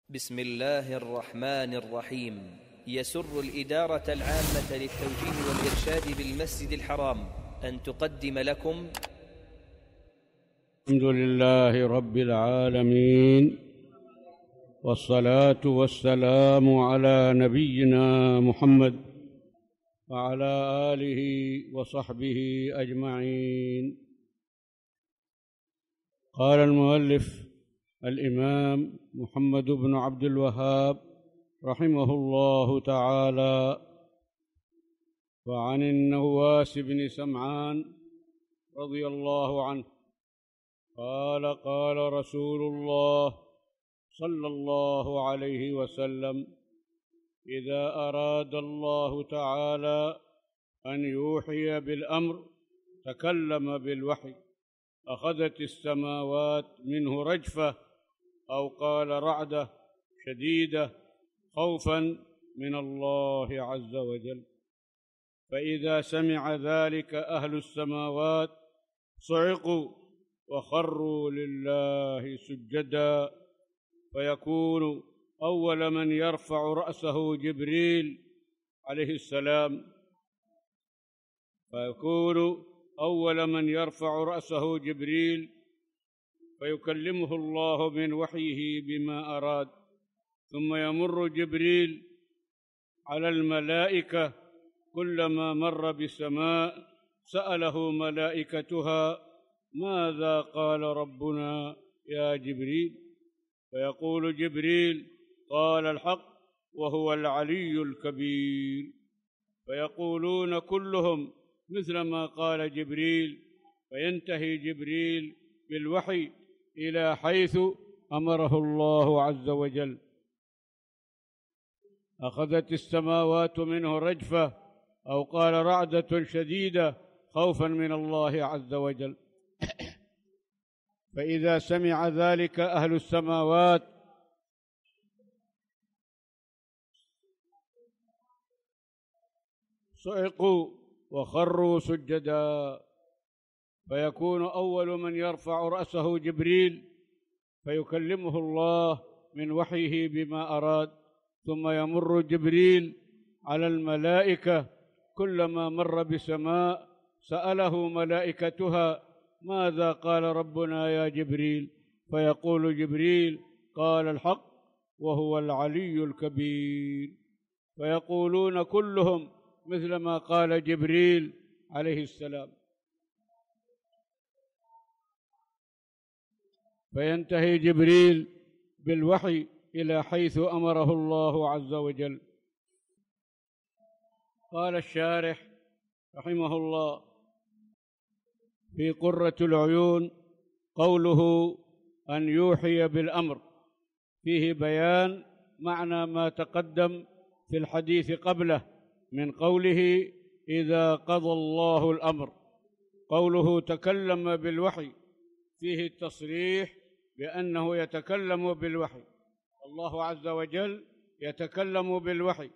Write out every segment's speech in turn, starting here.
بسم الله الرحمن الرحيم. يسر الإدارة العامة للتوجيه والإرشاد بالمسجد الحرام أن تقدم لكم الحمد لله رب العالمين، والصلاة والسلام على نبينا محمد وعلى آله وصحبه أجمعين. قال المؤلف الإمام محمد بن عبد الوهاب رحمه الله تعالى: وعن النواس بن سمعان رضي الله عنه قال: قال رسول الله صلى الله عليه وسلم: إذا أراد الله تعالى أن يوحي بالأمر تكلم بالوحي، أخذت السماوات منه رجفة، أو قال رعدة شديدة، خوفا من الله عز وجل. فإذا سمع ذلك أهل السماوات صعقوا وخروا لله سجدا، فيكون أول من يرفع رأسه جبريل عليه السلام فيكلمه الله من وحيه بما أراد، ثم يمر جبريل على الملائكة، كلما مر بسماء سأله ملائكتها: ماذا قال ربنا يا جبريل؟ فيقول جبريل: قال الحق وهو العلي الكبير. فيقولون كلهم مثل ما قال جبريل، فينتهي جبريل بالوحي إلى حيث أمره الله عز وجل، أخذت السماوات منه رجفة، أو قال رعدة شديدة، خوفا من الله عز وجل. فإذا سمع ذلك أهل السماوات صعقوا وخروا سجدا، فيكون أول من يرفع رأسه جبريل، فيكلمه الله من وحيه بما أراد، ثم يمر جبريل على الملائكة، كلما مر بسماء سأله ملائكتها: ماذا قال ربنا يا جبريل؟ فيقول جبريل: قال الحق وهو العلي الكبير. فيقولون كلهم مثل ما قال جبريل عليه السلام. فينتهي جبريل بالوحي إلى حيث أمره الله عز وجل. قال الشارح رحمه الله في قرة العيون: قوله أن يوحي بالأمر فيه بيان معنى ما تقدم في الحديث قبله من قوله: إذا قضى الله الأمر. قوله تكلم بالوحي فيه التصريح بأنه يتكلم بالوحي، الله عز وجل يتكلم بالوحي،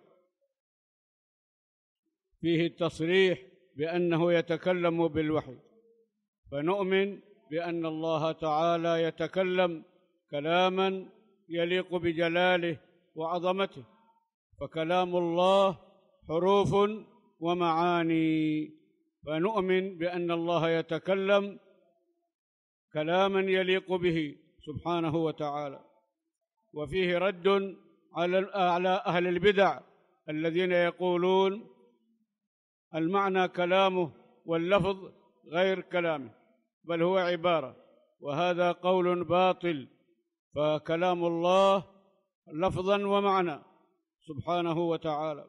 فيه التصريح بأنه يتكلم بالوحي، فنؤمن بأن الله تعالى يتكلم كلاما يليق بجلاله وعظمته، فكلام الله حروف ومعاني، فنؤمن بأن الله يتكلم كلاما يليق به سبحانه وتعالى. وفيه رد على أهل البدع الذين يقولون المعنى كلامه واللفظ غير كلامه، بل هو عبارة، وهذا قول باطل، فكلام الله لفظا ومعنى سبحانه وتعالى.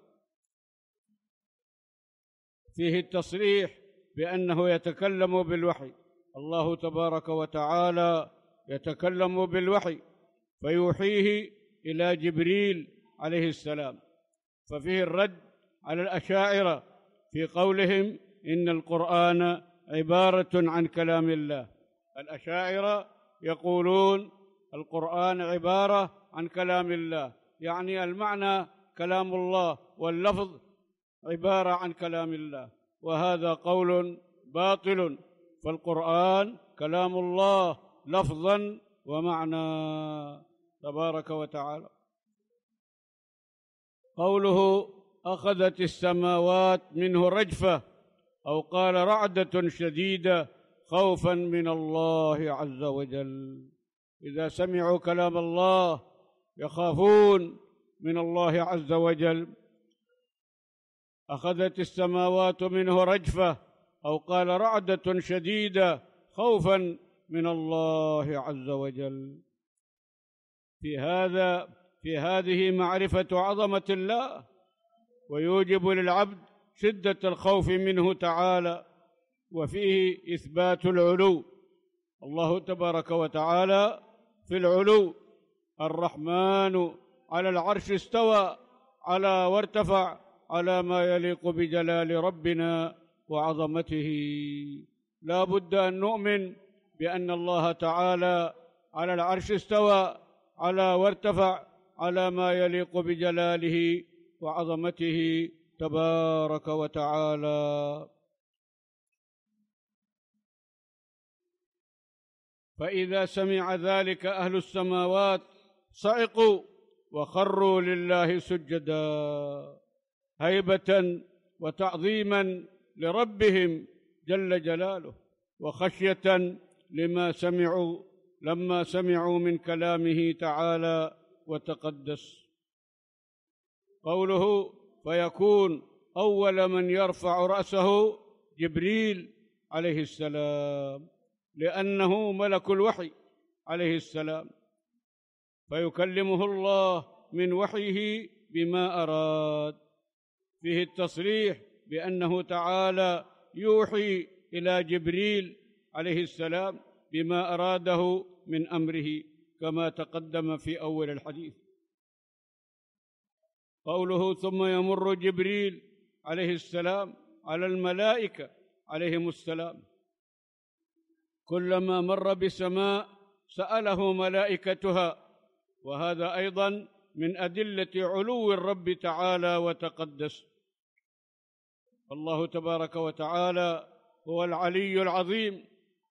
فيه التصريح بأنه يتكلم بالوحي، الله تبارك وتعالى يتكلم بالوحي فيوحيه إلى جبريل عليه السلام. ففيه الرد على الأشاعرة في قولهم إن القرآن عبارة عن كلام الله. الأشاعرة يقولون القرآن عبارة عن كلام الله، يعني المعنى كلام الله واللفظ عبارة عن كلام الله، وهذا قول باطل، فالقرآن كلام الله لفظا ومعنى، تبارك وتعالى. قوله أخذت السماوات منه رجفة أو قال رعدة شديدة خوفا من الله عز وجل. إذا سمعوا كلام الله يخافون من الله عز وجل. أخذت السماوات منه رجفة أو قال رعدة شديدة خوفا من الله عز وجل. في هذه معرفة عظمة الله، ويوجب للعبد شدة الخوف منه تعالى، وفيه إثبات العلو. الله تبارك وتعالى في العلو. الرحمن على العرش استوى على وارتفع على ما يليق بجلال ربنا وعظمته. لا بد أن نؤمن بأن الله تعالى على العرش استوى على وارتفع على ما يليق بجلاله وعظمته تبارك وتعالى. فإذا سمع ذلك أهل السماوات صعقوا وخروا لله سجدا هيبة وتعظيما لربهم جل جلاله، وخشية لما سمعوا من كلامه تعالى وتقدس. قوله فيكون أول من يرفع رأسه جبريل عليه السلام، لأنه ملك الوحي عليه السلام، فيكلمه الله من وحيه بما أراد. فيه التصريح بأنه تعالى يوحي إلى جبريل عليه السلام بما أراده من أمره كما تقدم في أول الحديث. قوله ثم يمر جبريل عليه السلام على الملائكة عليهم السلام، كلما مر بسماء سأله ملائكتها، وهذا أيضا من أدلة علو الرب تعالى وتقدس. الله تبارك وتعالى هو العلي العظيم.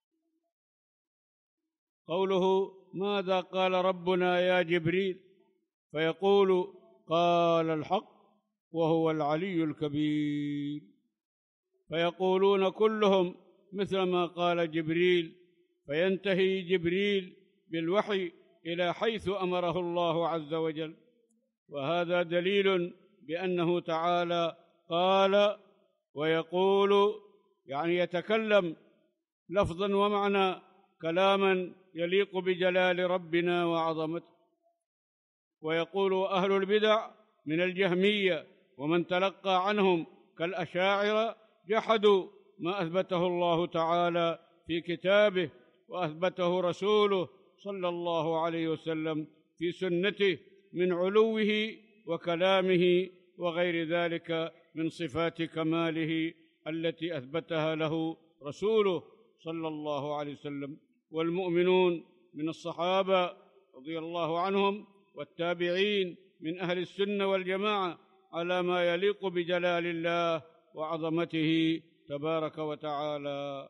قوله ماذا قال ربنا يا جبريل؟ فيقول قال الحق وهو العلي الكبير. فيقولون كلهم مثل ما قال جبريل، فينتهي جبريل بالوحي إلى حيث أمره الله عز وجل، وهذا دليل بأنه تعالى قال ويقول، يعني يتكلم لفظا ومعنى كلاما يليق بجلال ربنا وعظمته. ويقول أهل البدع من الجهمية ومن تلقى عنهم كالأشاعرة جحدوا ما أثبته الله تعالى في كتابه وأثبته رسوله صلى الله عليه وسلم في سنته من علوه وكلامه وغير ذلك من صفات كماله التي أثبتها له رسوله صلى الله عليه وسلم. والمؤمنون من الصحابة رضي الله عنهم والتابعين من أهل السنة والجماعة على ما يليق بجلال الله وعظمته تبارك وتعالى.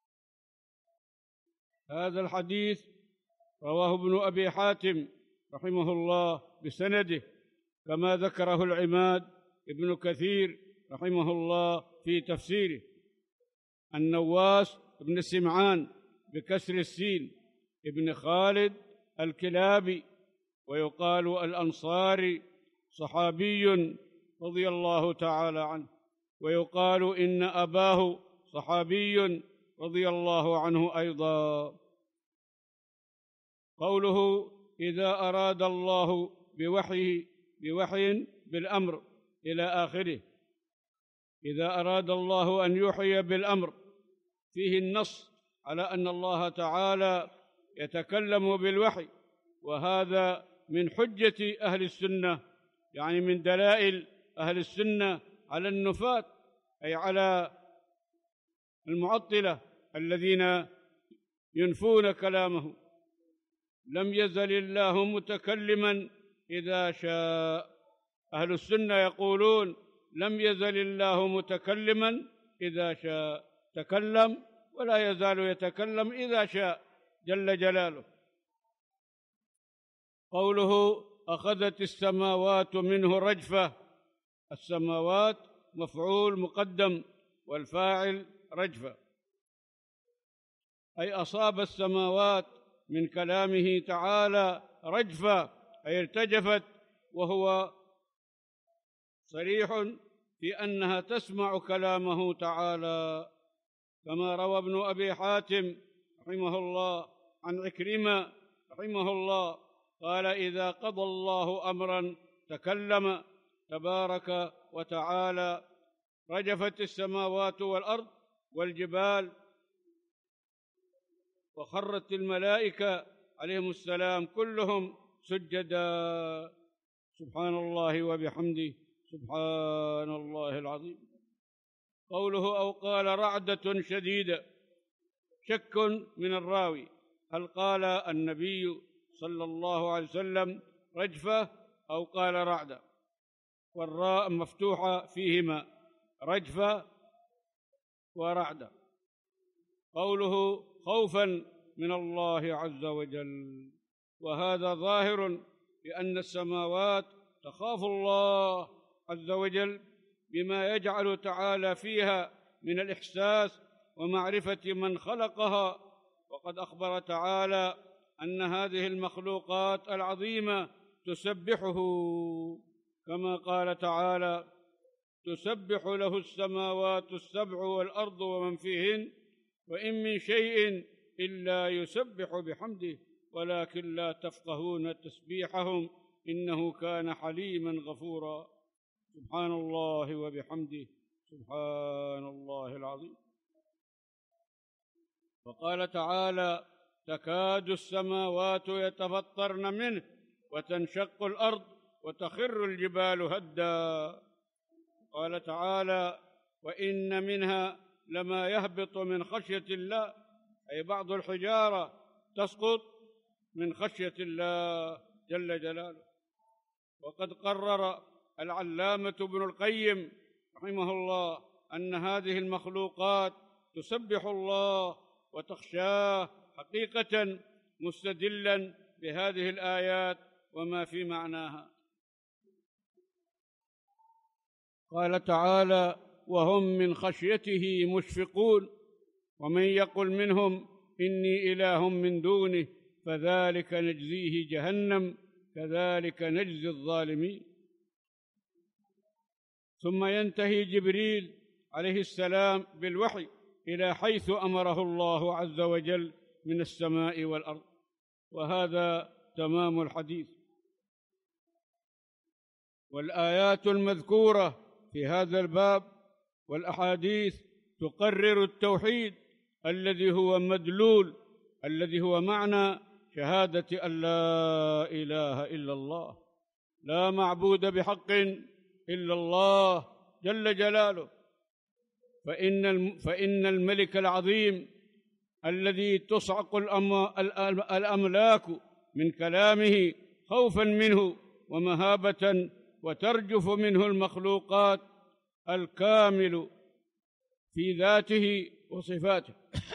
هذا الحديث رواه ابن أبي حاتم رحمه الله بسنده، كما ذكره العماد ابن كثير رحمه الله في تفسيره. النواس بن سمعان بكسر السين ابن خالد الكلابي، ويقال الأنصاري، صحابي رضي الله تعالى عنه، ويقال إن أباه صحابي رضي الله عنه أيضا. قوله إذا أراد الله بوحي بالأمر إلى آخره. إذا أراد الله أن يوحي بالأمر فيه النص على أن الله تعالى يتكلم بالوحي، وهذا من حجة أهل السنة، يعني من دلائل أهل السنة على النفاة، أي على المعطلة الذين ينفون كلامه. لم يزل الله متكلما إذا شاء. أهل السنة يقولون لم يزل الله متكلما إذا شاء، تكلم ولا يزال يتكلم إذا شاء جل جلاله. قوله أخذت السماوات منه رجفة، السماوات مفعول مقدم والفاعل رجفة، أي أصاب السماوات من كلامه تعالى رجفة، أي ارتجفت، وهو صريح في أنها تسمع كلامه تعالى، كما روى ابن أبي حاتم رحمه الله عن عكرمة رحمه الله قال: إذا قضى الله أمرا تكلم تبارك وتعالى رجفت السماوات والأرض والجبال، وخرت الملائكة عليهم السلام كلهم سجدا. سبحان الله وبحمده، سبحان الله العظيم. قوله أو قال رعدة شديدة، شك من الراوي هل قال النبي صلى الله عليه وسلم رجفة أو قال رعدة، والراء مفتوحة فيهما، رجفة ورعدة. قوله خوفا من الله عز وجل، وهذا ظاهر بأن السماوات تخاف الله عز وجل بما يجعل تعالى فيها من الإحساس ومعرفة من خلقها، وقد أخبر تعالى أن هذه المخلوقات العظيمة تسبحه، كما قال تعالى: تسبح له السماوات السبع والأرض ومن فيهن وإن من شيء إلا يسبح بحمده ولكن لا تفقهون تسبيحهم إنه كان حليما غفورا. سبحان الله وبحمده، سبحان الله العظيم. وقال تعالى: تكاد السماوات يتفطرن منه وتنشق الأرض وتخر الجبال هدا. قال تعالى: وإن منها لما يهبط من خشية الله، أي بعض الحجارة تسقط من خشية الله جل جلاله. وقد قرر العلامة ابن القيم رحمه الله أن هذه المخلوقات تسبح الله وتخشاه حقيقة، مستدلا بهذه الآيات وما في معناها. قال تعالى: وهم من خشيته مشفقون، ومن يقل منهم إني إله من دونه فذلك نجزيه جهنم كذلك نجزي الظالمين. ثم ينتهي جبريل عليه السلام بالوحي إلى حيث أمره الله عز وجل من السماء والأرض، وهذا تمام الحديث. والآيات المذكورة في هذا الباب والأحاديث تقرر التوحيد الذي هو مدلول، الذي هو معنى شهادة أن لا إله إلا الله، لا معبود بحق إلا الله جل جلاله. فإن الملك العظيم الذي تصعق الأملاك من كلامه خوفا منه ومهابة وترجف منه المخلوقات، الكامل في ذاته وصفاته.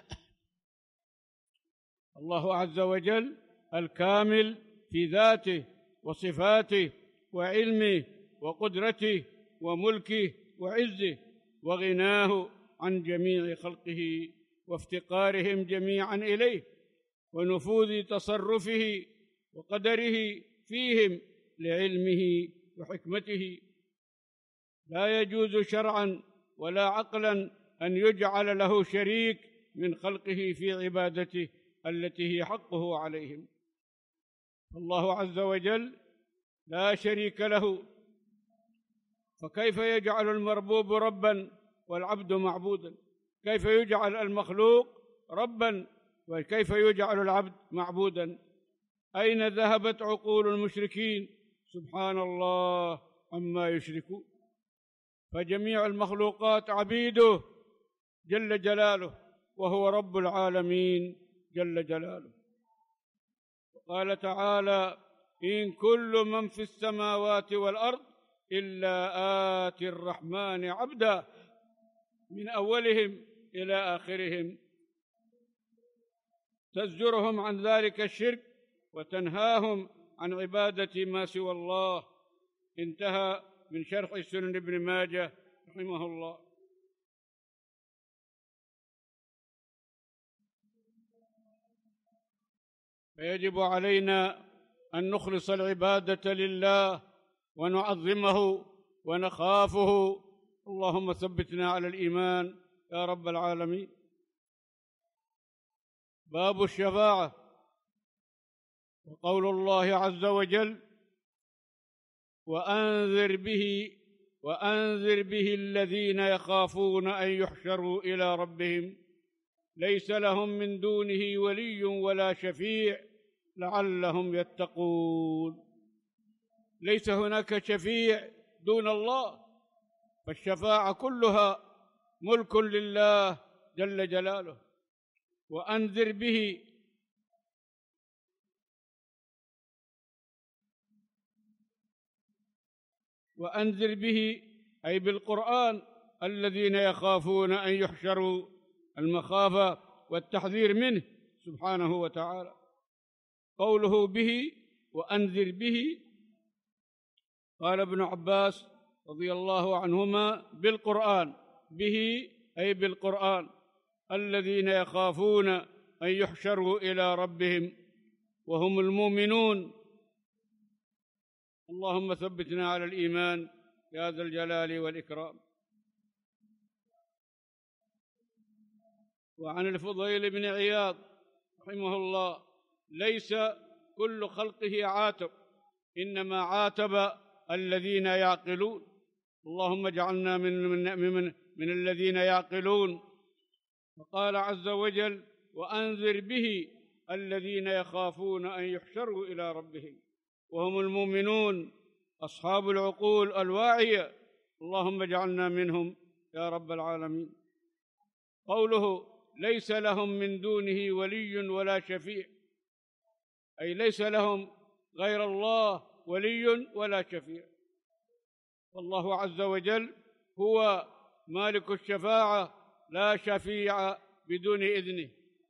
الله عز وجل الكامل في ذاته وصفاته وعلمه وقدرته وملكه وعزه وغناه عن جميع خلقه وافتقارهم جميعا إليه ونفوذ تصرفه وقدره فيهم لعلمه وحكمته. لا يجوز شرعا ولا عقلا أن يجعل له شريك من خلقه في عبادته التي هي حقه عليهم. الله عز وجل لا شريك له، فكيف يجعل المربوب ربا والعبد معبودا؟ كيف يجعل المخلوق ربا وكيف يجعل العبد معبودا؟ أين ذهبت عقول المشركين؟ سبحان الله عما يشركون. فجميع المخلوقات عبيده جل جلاله، وهو رب العالمين جل جلاله. وقال تعالى: إن كل من في السماوات والأرض إلا آتي الرحمن عبدا، من أولهم إلى آخرهم، تزجرهم عن ذلك الشرك وتنهاهم عن عبادة ما سوى الله. انتهى من شرح سنن ابن ماجه رحمه الله. فيجب علينا أن نخلص العبادة لله ونعظمه ونخافه. اللهم ثبتنا على الإيمان يا رب العالمين. باب الشفاعة. وقول الله عز وجل: وأنذر به الذين يخافون أن يحشروا إلى ربهم ليس لهم من دونه ولي ولا شفيع لعلهم يتقون. ليس هناك شفيع دون الله، فالشفاعة كلها ملك لله جل جلاله. وأنذر به أي بالقرآن الذين يخافون أن يحشروا، المخافة والتحذير منه سبحانه وتعالى. قوله به وأنذر به، قال ابن عباس رضي الله عنهما: بالقرآن، به أي بالقرآن، الذين يخافون أن يحشروا إلى ربهم وهم المؤمنون. اللهم ثبتنا على الإيمان يا ذا الجلال والإكرام. وعن الفضيل بن عياض رحمه الله: ليس كل خلقه عاتب، إنما عاتب الذين يعقلون. اللهم اجعلنا من الذين يعقلون. وقال عز وجل: وأنذر به الذين يخافون أن يحشروا إلى ربهم وهم المؤمنون أصحاب العقول الواعية. اللهم اجعلنا منهم يا رب العالمين. قوله: ليس لهم من دونه ولي ولا شفيع، أي ليس لهم غير الله ولي ولا شفيع. والله عز وجل هو مالك الشفاعة، لا شفيع بدون إذنه.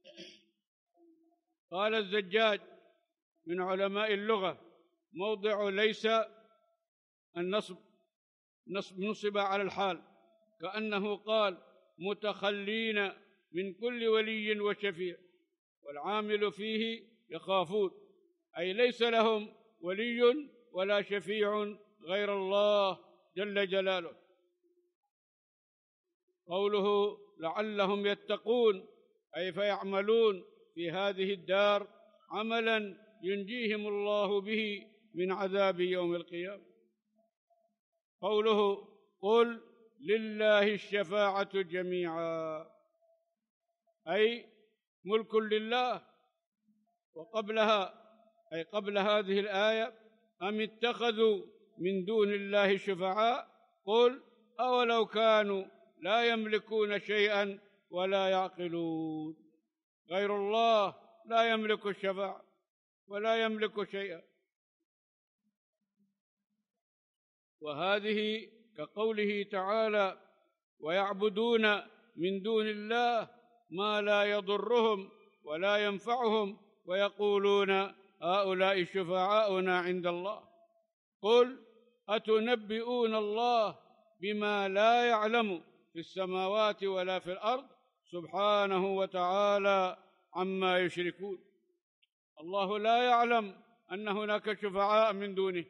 قال الزجاج من علماء اللغة: موضع ليس النصب نصب على الحال، كأنه قال: متخلين من كل ولي وشفيع، والعامل فيه يخافون، أي ليس لهم ولي ولا شفيع غير الله جل جلاله. قوله: لعلهم يتقون، أي فيعملون في هذه الدار عملا ينجيهم الله به من عذاب يوم القيامة. قوله: قل لله الشفاعة جميعا، أي ملك لله. وقبلها أي قبل هذه الآية: أم اتخذوا من دون الله شفعاء قل أولو كانوا لا يملكون شيئا ولا يعقلون. غير الله لا يملك الشفاعة ولا يملك شيئا. وهذه كقوله تعالى: ويعبدون من دون الله ما لا يضرهم ولا ينفعهم ويقولون هؤلاء شفعاؤنا عند الله. قل أتنبئون الله بما لا يعلم في السماوات ولا في الأرض سبحانه وتعالى عما يشركون. الله لا يعلم أن هناك شفعاء من دونه.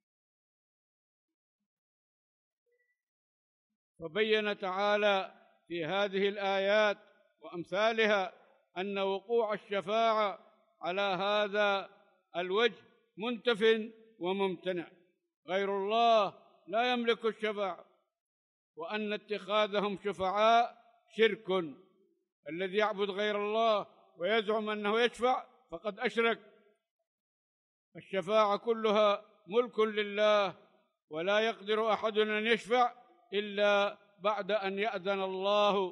وبين تعالى في هذه الآيات وأمثالها أن وقوع الشفاعة على هذا الوجه منتف وممتنع. غير الله لا يملك الشفاعة، وأن اتخاذهم شفعاء شرك. الذي يعبد غير الله ويزعم أنه يشفع فقد أشرك. الشفاعة كلها ملك لله، ولا يقدر أحد أن يشفع إلا بعد أن يأذن الله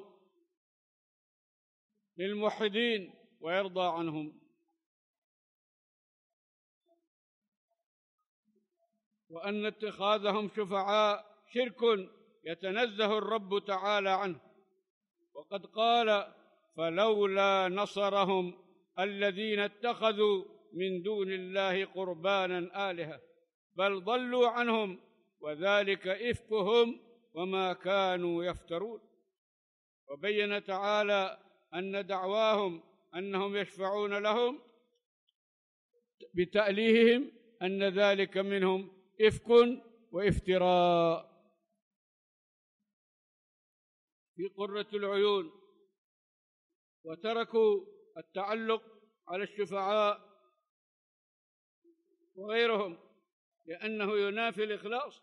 للموحدين ويرضى عنهم. وأن اتخاذهم شفعاء شرك يتنزه الرب تعالى عنه. وقد قال: فلولا نصرهم الذين اتخذوا من دون الله قربانا آلهة بل ضلوا عنهم وذلك إفكهم وما كانوا يفترون. وبين تعالى أن دعواهم أنهم يشفعون لهم بتأليههم أن ذلك منهم إفك وافتراء. في قرة العيون وتركوا التعلق على الشفعاء وغيرهم لأنه ينافي الإخلاص.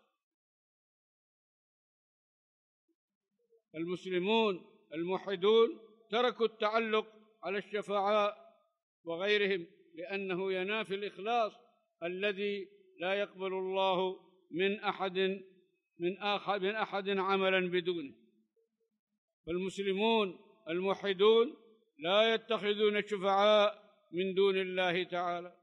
المسلمون الموحدون تركوا التعلق على الشفعاء وغيرهم لأنه ينافي الإخلاص الذي لا يقبل الله من أحد عملا بدونه. فالمسلمون الموحدون لا يتخذون الشفعاء من دون الله تعالى.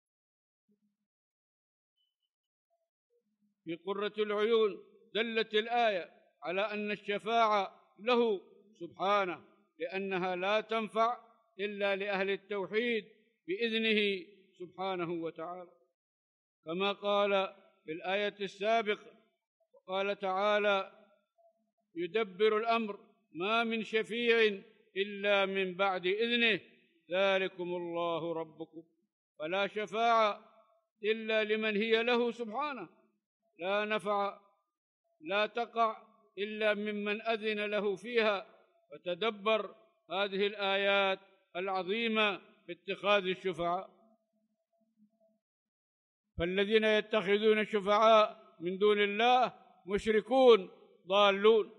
في قرة العيون دلت الآية على أن الشفاعة له سبحانه لأنها لا تنفع إلا لأهل التوحيد بإذنه سبحانه وتعالى، كما قال في الآية السابقة قال تعالى: يدبر الأمر ما من شفيع إلا من بعد إذنه ذلكم الله ربكم. فلا شفاعة إلا لمن هي له سبحانه، لا نفع لا تقع إلا ممن أذن له فيها. فتدبر هذه الآيات العظيمة في اتخاذ الشفعاء. فالذين يتخذون الشفعاء من دون الله مشركون ضالون.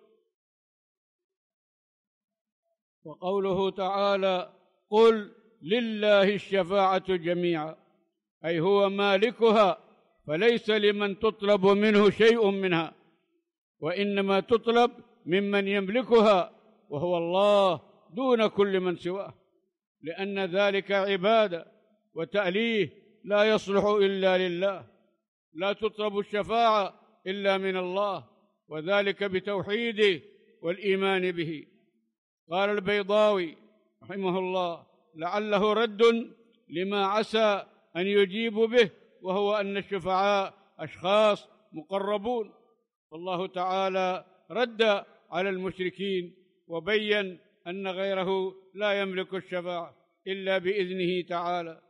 وقوله تعالى: قل لله الشفاعة جميعا، أي هو مالكها، فليس لمن تطلب منه شيء منها، وإنما تطلب ممن يملكها وهو الله دون كل من سواه، لأن ذلك عبادة وتأليه لا يصلح إلا لله. لا تطلب الشفاعة إلا من الله، وذلك بتوحيده والإيمان به. قال البيضاوي رحمه الله: لعله رد لما عسى أن يجيب به، وهو أن الشفعاء أشخاص مقربون. والله تعالى رد على المشركين وبين أن غيره لا يملك الشفاعة إلا بإذنه تعالى.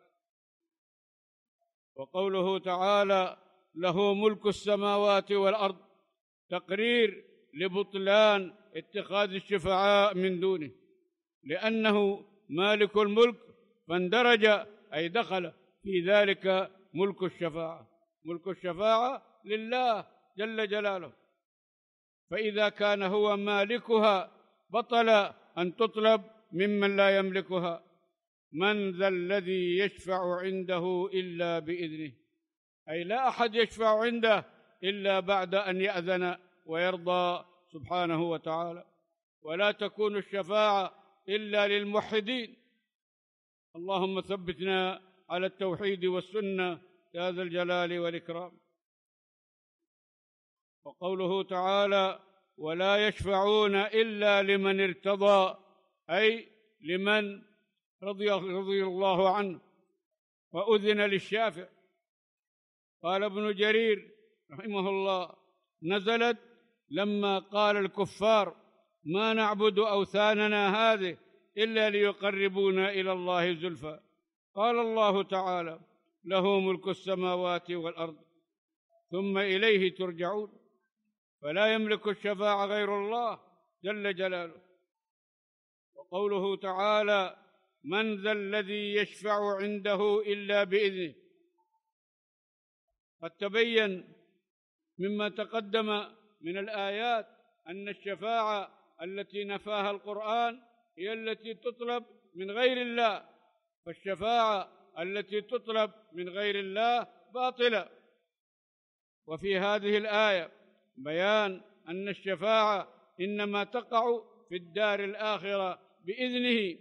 وقوله تعالى: له ملك السماوات والأرض، تقرير لبطلان اتخاذ الشفعاء من دونه، لأنه مالك الملك فاندرج أي دخل في ذلك ملك الشفاعة. ملك الشفاعة لله جل جلاله، فإذا كان هو مالكها بطل أن تطلب ممن لا يملكها. من ذا الذي يشفع عنده إلا بإذنه، أي لا أحد يشفع عنده إلا بعد أن يأذن ويرضى سبحانه وتعالى. ولا تكون الشفاعة إلا للموحدين. اللهم ثبتنا على التوحيد والسنة يا ذا الجلال والإكرام. وقوله تعالى: ولا يشفعون إلا لمن ارتضى، أي لمن رضي الله عنه وأذن للشافع. قال ابن جرير رحمه الله: نزلت لما قال الكفار: ما نعبد أوثاننا هذه إلا ليقربونا إلى الله زلفى. قال الله تعالى: له ملك السماوات والأرض ثم إليه ترجعون. فلا يملك الشفاعة غير الله جل جلاله. وقوله تعالى: من ذا الذي يشفع عنده إلا بإذنه. قد تبين مما تقدم من الآيات أن الشفاعة التي نفاها القرآن هي التي تطلب من غير الله، فالشفاعة التي تطلب من غير الله باطلة. وفي هذه الآية بيان أن الشفاعة إنما تقع في الدار الآخرة بإذنه،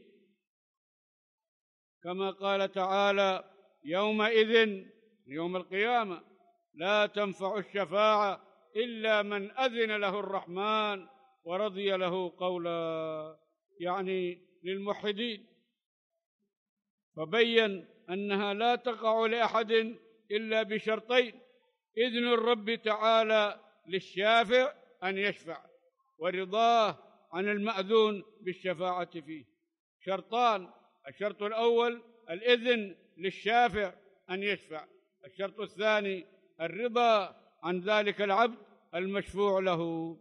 كما قال تعالى: يومئذ يوم القيامة لا تنفع الشفاعة إلا من أذن له الرحمن ورضي له قولا، يعني للموحدين. فبين أنها لا تقع لأحد إلا بشرطين: إذن الرب تعالى للشافع أن يشفع، ورضاه عن المأذون بالشفاعة فيه. شرطان: الشرط الأول الإذن للشافع أن يشفع، الشرط الثاني الرضا عن ذلك العبد المشفوع له.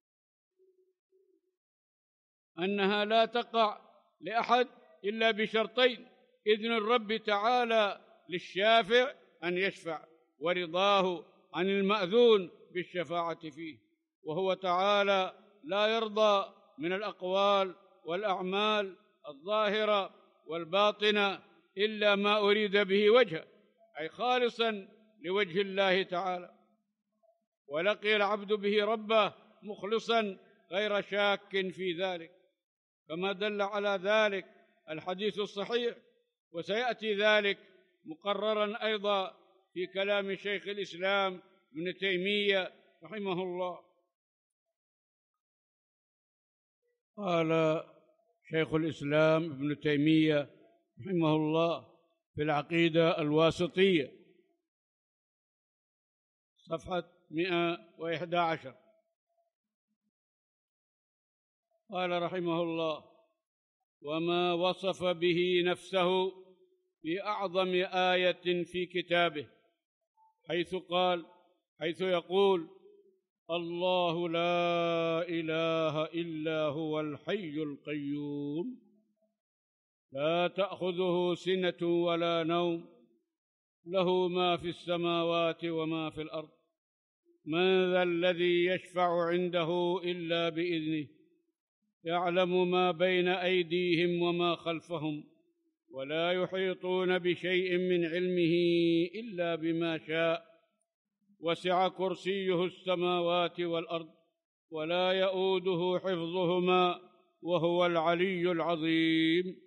أنها لا تقع لأحد إلا بشرطين: إذن الرب تعالى للشافع أن يشفع، ورضاه عن المأذون بالشفاعة فيه. وهو تعالى لا يرضى من الأقوال والأعمال الظاهرة والباطنة إلا ما أريد به وجهه، أي خالصا لوجه الله تعالى، ولقي العبد به ربه مخلصا غير شاك في ذلك، كما دل على ذلك الحديث الصحيح، وسيأتي ذلك مقررا أيضا في كلام شيخ الإسلام ابن تيمية رحمه الله. قال شيخ الإسلام ابن تيمية رحمه الله في العقيدة الواسطية صفحة 111، قال رحمه الله: وما وصف به نفسه في أعظم آية في كتابه، حيث يقول: الله لا إله إلا هو الحي القيوم لا تأخذه سنة ولا نوم له ما في السماوات وما في الأرض من ذا الذي يشفع عنده إلا بإذنه يعلم ما بين أيديهم وما خلفهم ولا يحيطون بشيء من علمه إلا بما شاء وسع كرسيه السماوات والأرض ولا يؤوده حفظهما وهو العلي العظيم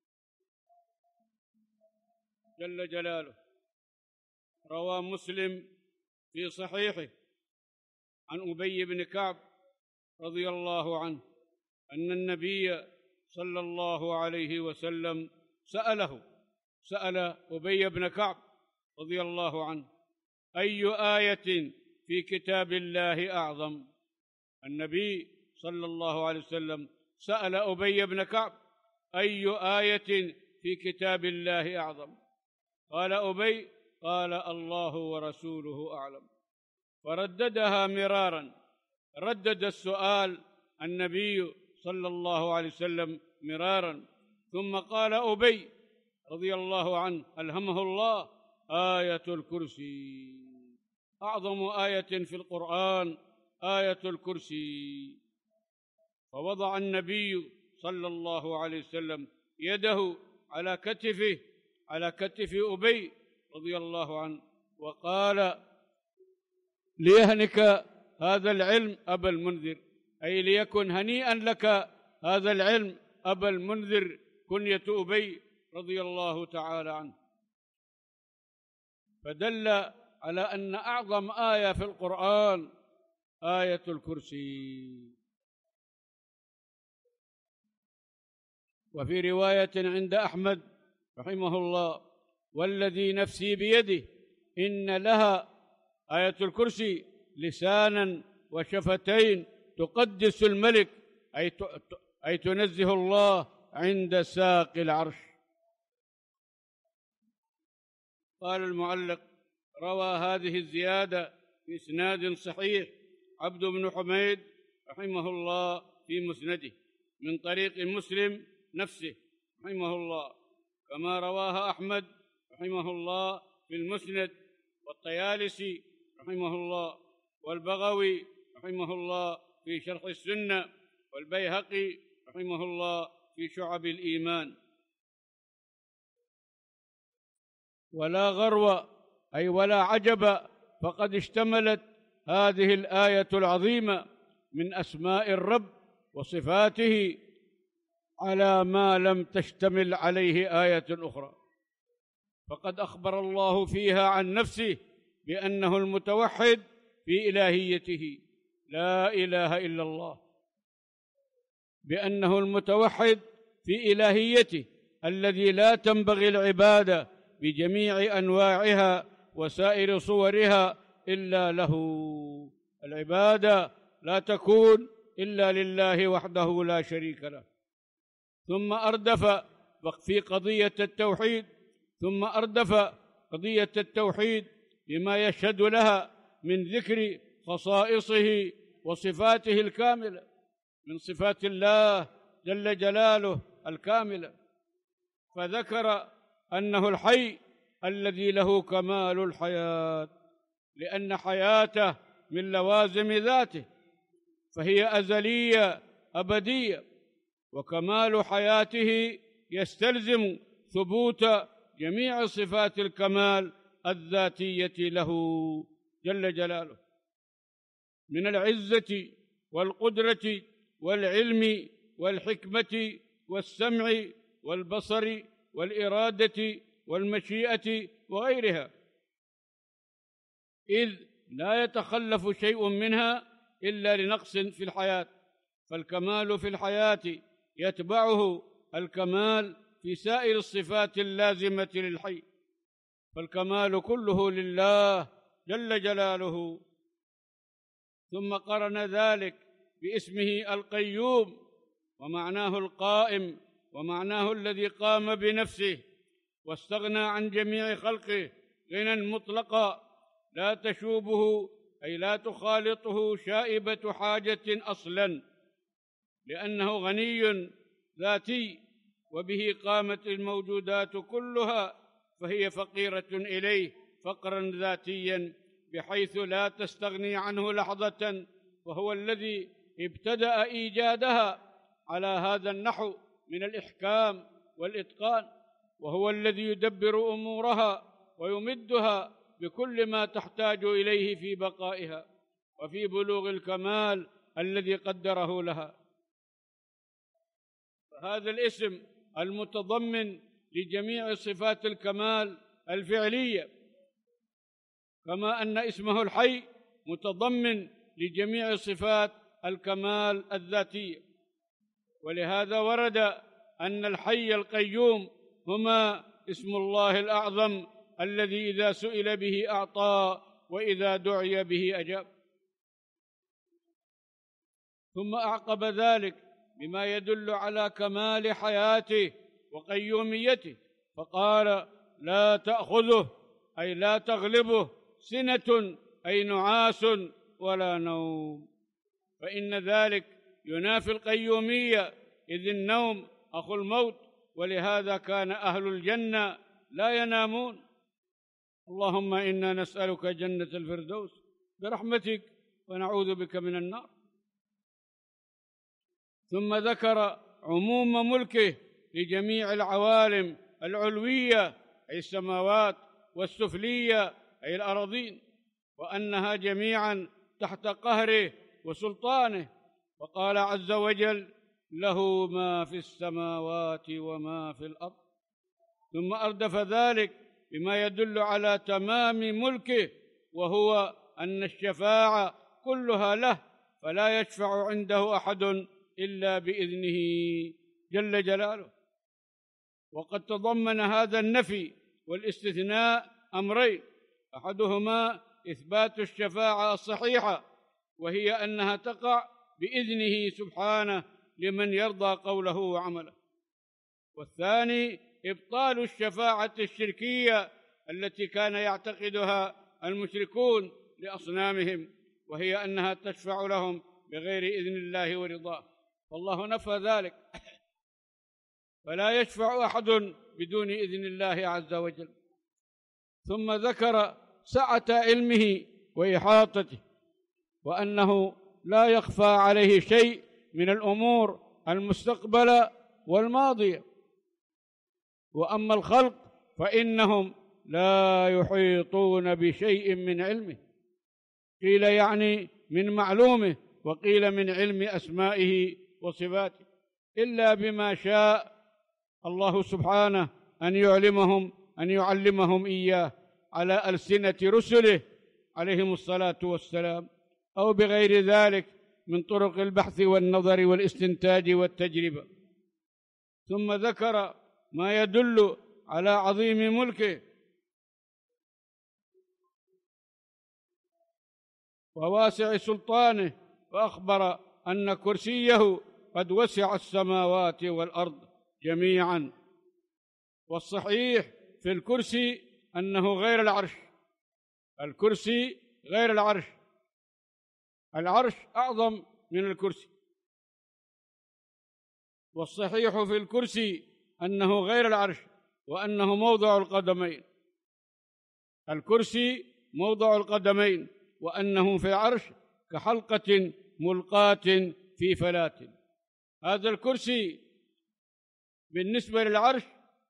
جل جلاله. روى مسلم في صحيحه عن أبي بن كعب رضي الله عنه أن النبي صلى الله عليه وسلم سأل أبي بن كعب رضي الله عنه: أي آية في كتاب الله أعظم؟ النبي صلى الله عليه وسلم سأل أبي بن كعب: أي آية في كتاب الله أعظم؟ قال أبي: قال: الله ورسوله أعلم. فرددها مرارا، ردد السؤال النبي صلى الله عليه وسلم مرارا، ثم قال أبي رضي الله عنه ألهمه الله: آية الكرسي، أعظم آية في القرآن آية الكرسي. فوضع النبي صلى الله عليه وسلم يده على كتف أبي رضي الله عنه وقال: ليهنك هذا العلم أبا المنذر، أي ليكن هنيئا لك هذا العلم أبا المنذر، كنية أبي رضي الله تعالى عنه. فدل على أن أعظم آية في القرآن آية الكرسي. وفي رواية عند أحمد رحمه الله: والذي نفسي بيده إن لها آية الكرسي لسانا وشفتين تقدس الملك، أي تنزه الله عند ساق العرش. قال المعلق: روى هذه الزيادة بإسناد صحيح عبد بن حميد رحمه الله في مسنده من طريق مسلم نفسه رحمه الله، كما رواها أحمد رحمه الله في المسند، والطيالسي رحمه الله، والبغوي رحمه الله في شرح السنة، والبيهقي رحمه الله في شعب الإيمان. ولا غرو، أي ولا عجب، فقد اشتملت هذه الآية العظيمة من أسماء الرب وصفاته على ما لم تشتمل عليه آية أخرى. فقد أخبر الله فيها عن نفسه بأنه المتوحد في إلهيته، لا إله إلا الله، بأنه المتوحد في إلهيته الذي لا تنبغي العبادة بجميع أنواعها وسائر صورها إلا له. العبادة لا تكون إلا لله وحده لا شريك له. ثم أردف في قضية التوحيد، قضية التوحيد بما يشهد لها من ذكر خصائصه وصفاته الكاملة، من صفات الله جل جلاله الكاملة، فذكر أنه الحي الذي له كمال الحياة، لأن حياته من لوازم ذاته، فهي أزلية أبدية، وكمال حياته يستلزم ثبوت جميع صفات الكمال الذاتية له جل جلاله، من العزة والقدرة والعلم والحكمة والسمع والبصر والإرادة والمشيئة وغيرها، إذ لا يتخلف شيء منها إلا لنقص في الحياة، فالكمال في الحياة يتبعه الكمال في سائر الصفات اللازمة للحي، فالكمال كله لله جل جلاله. ثم قرن ذلك باسمه القيوم، ومعناه القائم، ومعناه الذي قام بنفسه واستغنى عن جميع خلقه غنى مطلقا لا تشوبه أي لا تخالطه شائبة حاجة أصلا، لأنه غني ذاتي، وبه قامت الموجودات كلها، فهي فقيرة إليه فقرا ذاتيا بحيث لا تستغني عنه لحظة، وهو الذي ابتدأ إيجادها على هذا النحو من الإحكام والإتقان، وهو الذي يدبر أمورها ويمدها بكل ما تحتاج إليه في بقائها وفي بلوغ الكمال الذي قدره لها. هذا الاسم المتضمن لجميع صفات الكمال الفعلية، كما أن اسمه الحي متضمن لجميع صفات الكمال الذاتية، ولهذا ورد أن الحي القيوم هما اسم الله الأعظم الذي إذا سئل به أعطى وإذا دعي به أجاب. ثم أعقب ذلك بما يدل على كمال حياته وقيوميته، فقال: لا تأخذه أي لا تغلبه سنة أي نعاس ولا نوم، فإن ذلك ينافي القيومية، إذ النوم أخو الموت، ولهذا كان أهل الجنة لا ينامون. اللهم إنا نسألك جنة الفردوس برحمتك ونعوذ بك من النار. ثم ذكر عموم ملكه لجميع العوالم العلوية أي السماوات، والسفلية أي الأراضين، وأنها جميعا تحت قهره وسلطانه، وقال عز وجل: له ما في السماوات وما في الأرض. ثم أردف ذلك بما يدل على تمام ملكه، وهو أن الشفاعة كلها له، فلا يشفع عنده أحد إلا بإذنه جل جلاله. وقد تضمن هذا النفي والاستثناء أمرين: أحدهما إثبات الشفاعة الصحيحة، وهي أنها تقع بإذنه سبحانه لمن يرضى قوله وعمله، والثاني إبطال الشفاعة الشركية التي كان يعتقدها المشركون لأصنامهم، وهي أنها تشفع لهم بغير إذن الله ورضاه، والله نفى ذلك، فلا يشفع أحد بدون إذن الله عز وجل. ثم ذكر سعة علمه وإحاطته، وأنه لا يخفى عليه شيء من الأمور المستقبلة والماضية. وأما الخلق فإنهم لا يحيطون بشيء من علمه، قيل يعني من معلومه، وقيل من علم أسمائه وصفاته، إلا بما شاء الله سبحانه أن يعلمهم إياه على ألسنة رسله عليهم الصلاة والسلام، أو بغير ذلك من طرق البحث والنظر والاستنتاج والتجربة. ثم ذكر ما يدل على عظيم ملكه، وواسع سلطانه، وأخبر أن كرسيه قد وسع السماوات والأرض جميعا. والصحيح في الكرسي أنه غير العرش، الكرسي غير العرش، العرش أعظم من الكرسي. والصحيح في الكرسي أنه غير العرش، وأنه موضع القدمين، الكرسي موضع القدمين، وأنه في العرش كحلقة ملقاة في فلاة. هذا الكرسي بالنسبة للعرش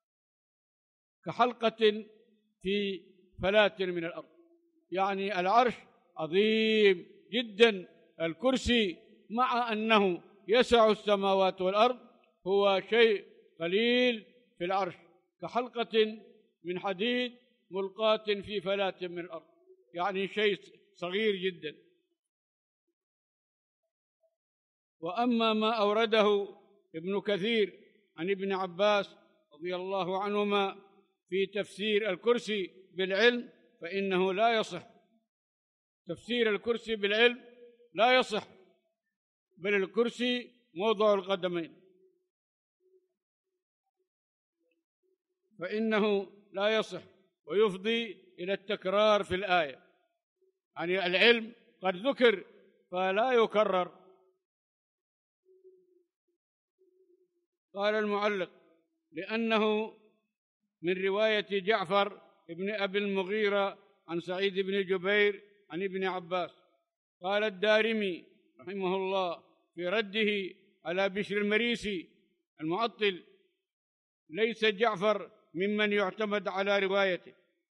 كحلقة في فلاة من الأرض، يعني العرش عظيم جدا، الكرسي مع أنه يسع السماوات والأرض هو شيء قليل في العرش، كحلقة من حديد ملقاة في فلاة من الأرض، يعني شيء صغير جدا. وأما ما أورده ابن كثير عن ابن عباس رضي الله عنهما في تفسير الكرسي بالعلم فإنه لا يصح، تفسير الكرسي بالعلم لا يصح، بل الكرسي موضع القدمين، فإنه لا يصح ويفضي إلى التكرار في الآية، يعني العلم قد ذكر فلا يكرر. قال المعلق: لأنه من رواية جعفر ابن أبي المغيرة عن سعيد بن جبير عن ابن عباس. قال الدارمي رحمه الله في رده على بشر المريسي المعطل: ليس جعفر ممن يعتمد على روايته،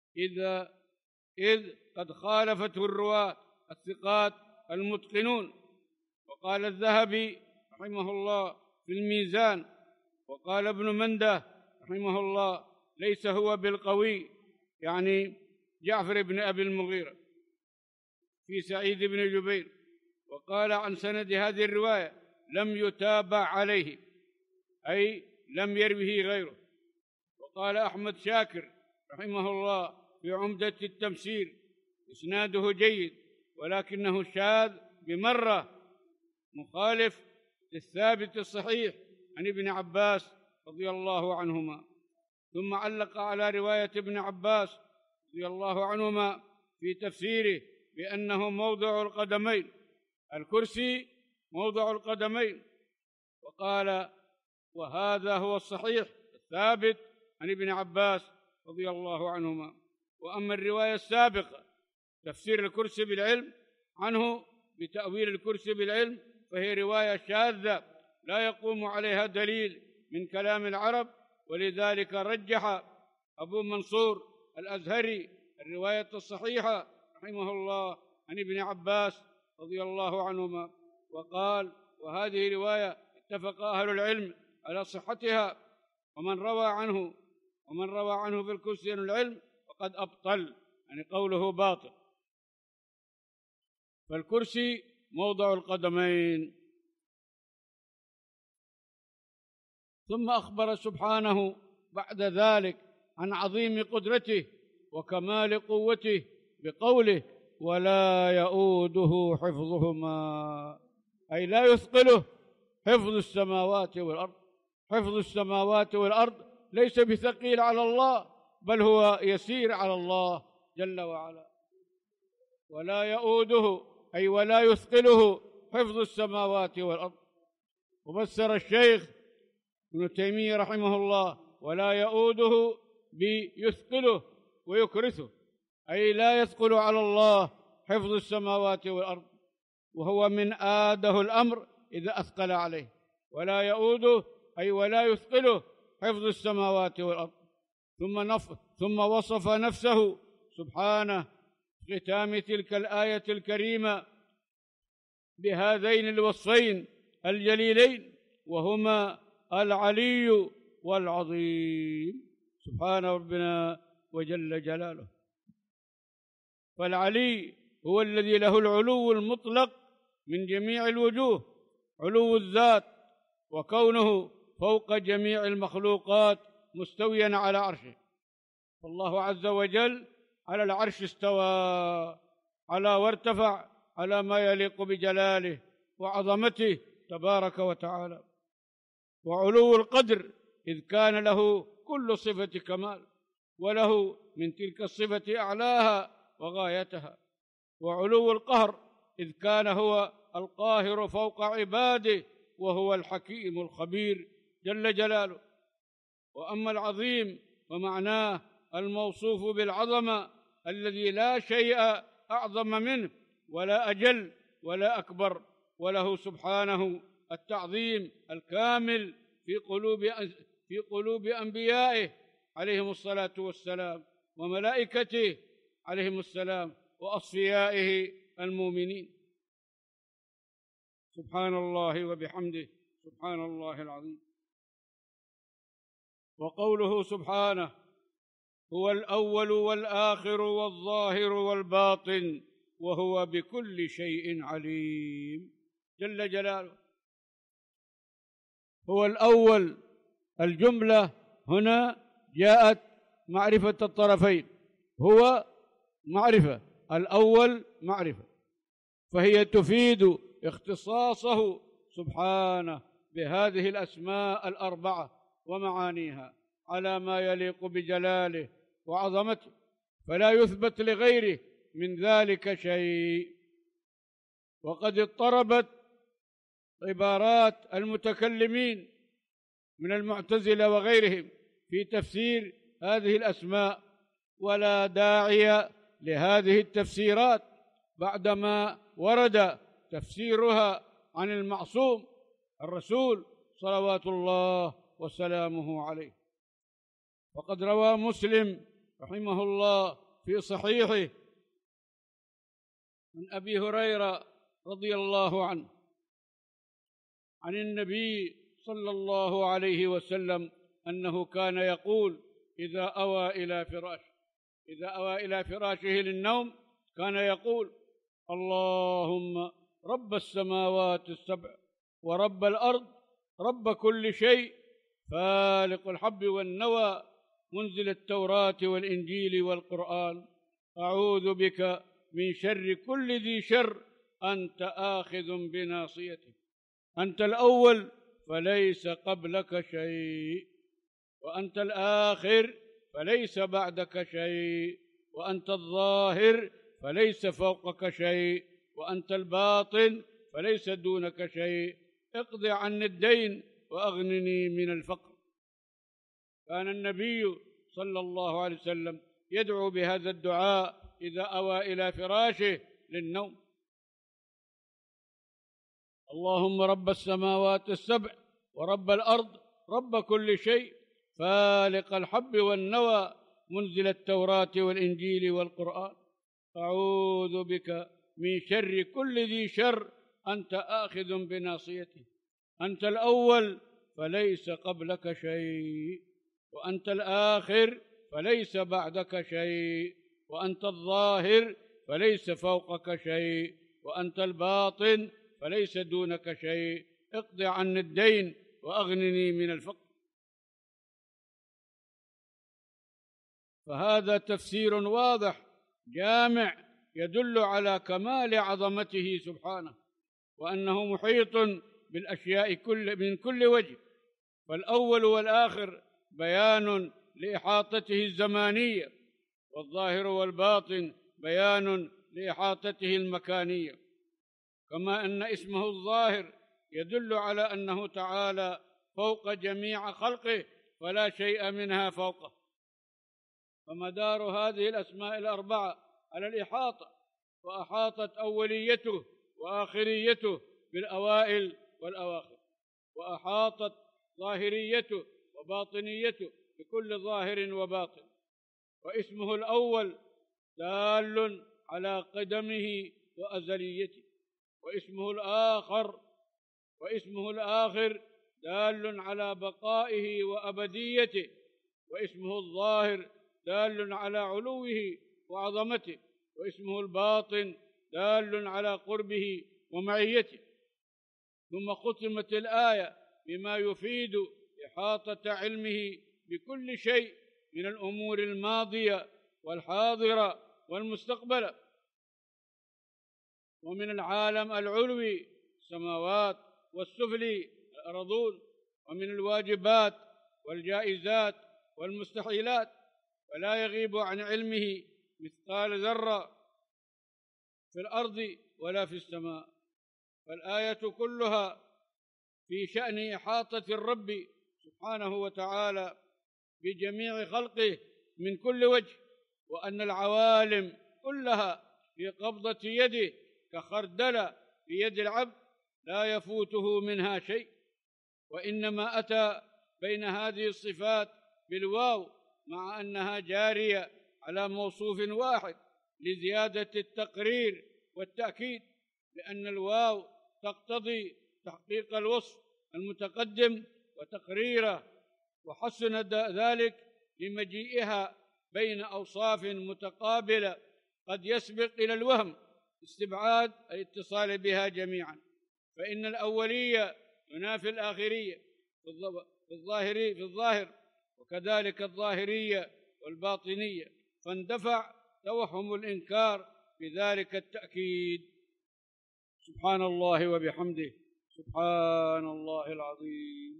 إذ قد خالفته الرواة الثقات المتقنون. وقال الذهبي رحمه الله في الميزان، وقال ابن منده رحمه الله: ليس هو بالقوي، يعني جعفر بن أبي المغيرة في سعيد بن جبير. وقال عن سند هذه الرواية: لم يتابع عليه، أي لم يروه غيره. وقال أحمد شاكر رحمه الله في عمدة التمسير: إسناده جيد ولكنه شاذ بمرة، مخالف للثابت الصحيح عن ابن عباس رضي الله عنهما. ثم علق على رواية ابن عباس رضي الله عنهما في تفسيره بأنه موضع القدمين، الكرسي موضع القدمين، وقال: وهذا هو الصحيح الثابت عن ابن عباس رضي الله عنهما. وأما الرواية السابقة تفسير الكرسي بالعلم عنه بتأويل الكرسي بالعلم فهي رواية شاذة لا يقوم عليها دليل من كلام العرب، ولذلك رجح أبو منصور الأزهري الرواية الصحيحة رحمه الله عن ابن عباس رضي الله عنهما، وقال: وهذه رواية اتفق أهل العلم على صحتها، ومن روى عنه في الكرسي عن العلم فقد أبطل، يعني قوله باطل. فالكرسي موضع القدمين. ثم أخبر سبحانه بعد ذلك عن عظيم قدرته وكمال قوته بقوله: ولا يؤوده حفظهما، أي لا يثقله حفظ السماوات والأرض. حفظ السماوات والأرض ليس بثقيل على الله، بل هو يسير على الله جل وعلا. ولا يؤوده أي ولا يثقله حفظ السماوات والأرض. وفسر الشيخ ابن تيمية رحمه الله: ولا يؤوده بيثقله ويكرثه، أي لا يثقل على الله حفظ السماوات والأرض، وهو من آده الأمر إذا أثقل عليه. ولا يؤوده أي ولا يثقله حفظ السماوات والأرض. ثم وصف نفسه سبحانه في ختام تلك الآية الكريمة بهذين الوصفين الجليلين، وهما العلي والعظيم، سبحان ربنا وجل جلاله. فالعلي هو الذي له العلو المطلق من جميع الوجوه، علو الذات، وكونه فوق جميع المخلوقات مستويا على عرشه. فالله عز وجل على العرش استوى، على وارتفع على ما يليق بجلاله وعظمته تبارك وتعالى. وعلو القدر إذ كان له كل صفة كمال، وله من تلك الصفة أعلاها وغايتها. وعلو القهر إذ كان هو القاهر فوق عباده، وهو الحكيم الخبير جل جلاله. وأما العظيم ومعناه الموصوف بالعظمة الذي لا شيء أعظم منه ولا أجل ولا أكبر، وله سبحانه التعظيم الكامل في قلوب أنبيائه عليهم الصلاة والسلام، وملائكته عليهم السلام، وأصفيائه المؤمنين. سبحان الله وبحمده، سبحان الله العظيم. وقوله سبحانه: هو الأول والآخر والظاهر والباطن وهو بكل شيء عليم جل جلاله. هو الأول، الجملة هنا جاءت معرفة الطرفين، هو معرفة، الأول معرفة، فهي تفيد اختصاصه سبحانه بهذه الأسماء الأربعة ومعانيها على ما يليق بجلاله وعظمته، فلا يثبت لغيره من ذلك شيء. وقد اضطربت عبارات المتكلمين من المعتزلة وغيرهم في تفسير هذه الأسماء، ولا داعي لهذه التفسيرات بعدما ورد تفسيرها عن المعصوم الرسول صلوات الله وسلامه عليه. وقد روى مسلم رحمه الله في صحيحه عن أبي هريرة رضي الله عنه عن النبي صلى الله عليه وسلم أنه كان يقول إذا أوى إلى فراشه للنوم كان يقول: اللهم رب السماوات السبع ورب الأرض رب كل شيء فالق الحب والنوى منزل التوراة والإنجيل والقرآن، أعوذ بك من شر كل ذي شر أنت آخذ بناصيته، أنت الأول فليس قبلك شيء، وأنت الآخر فليس بعدك شيء، وأنت الظاهر فليس فوقك شيء، وأنت الباطن فليس دونك شيء، اقض عني الدين وأغنني من الفقر. كان النبي صلى الله عليه وسلم يدعو بهذا الدعاء إذا أوى إلى فراشه للنوم: اللهم رب السماوات السبع ورب الأرض رب كل شيء فالق الحب والنوى منزل التوراة والإنجيل والقرآن، أعوذ بك من شر كل ذي شر أنت آخذ بناصيته، أنت الأول فليس قبلك شيء، وأنت الآخر فليس بعدك شيء، وأنت الظاهر فليس فوقك شيء، وأنت الباطن فليس دونك شيء، اقض عني الدين وأغنني من الفقر. فهذا تفسير واضح جامع يدل على كمال عظمته سبحانه، وأنه محيط بالأشياء من كل وجه. فالأول والآخر بيان لإحاطته الزمانية، والظاهر والباطن بيان لإحاطته المكانية، كما أن اسمه الظاهر يدل على أنه تعالى فوق جميع خلقه فلا شيء منها فوقه. فمدار هذه الأسماء الأربعة على الإحاطة، وأحاطت أوليته وآخريته بالأوائل والأواخر، وأحاطت ظاهريته وباطنيته بكل ظاهر وباطن. واسمه الأول دال على قدمه وأزليته، واسمه الآخر دال على بقائه وأبديته، واسمه الظاهر دال على علوه وعظمته، واسمه الباطن دال على قربه ومعيته. ثم ختمت الآية بما يفيد إحاطة علمه بكل شيء من الأمور الماضية والحاضرة والمستقبلة. ومن العالم العلوي السماوات والسفلي الأرضون، ومن الواجبات والجائزات والمستحيلات، فلا يغيب عن علمه مثقال ذرة في الأرض ولا في السماء. فالآية كلها في شأن إحاطة الرب سبحانه وتعالى بجميع خلقه من كل وجه، وأن العوالم كلها في قبضة يده كخردلة في يد العبد لا يفوته منها شيء. وإنما أتى بين هذه الصفات بالواو مع أنها جارية على موصوف واحد لزيادة التقرير والتأكيد، لأن الواو تقتضي تحقيق الوصف المتقدم وتقريره، وحسن ذلك لمجيئها بين أوصاف متقابلة قد يسبق إلى الوهم استبعاد الاتصال بها جميعا، فإن الأولية ينافي الآخرية في الظاهر، وكذلك الظاهرية والباطنية، فاندفع توهم الإنكار بذلك التأكيد. سبحان الله وبحمده، سبحان الله العظيم.